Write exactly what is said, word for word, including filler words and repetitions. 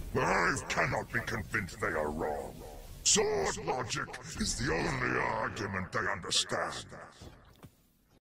The Hive cannot be convinced they are wrong. Sword logic is the only argument they understand.